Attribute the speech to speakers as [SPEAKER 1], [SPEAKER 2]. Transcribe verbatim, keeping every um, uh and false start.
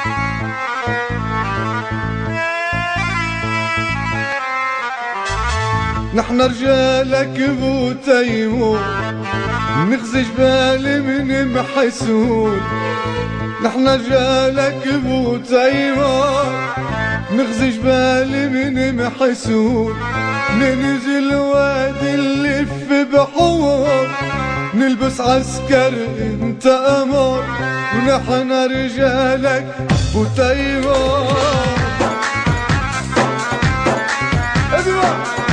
[SPEAKER 1] نحن رجالك بو تيمون نغزي جبال من محسون. نحن رجالك بو تيمون نغزي جبال من محسون. ننزل وادي نلف بحور نلبس عسكر انت امر. ونحن رجالك بو تيمون.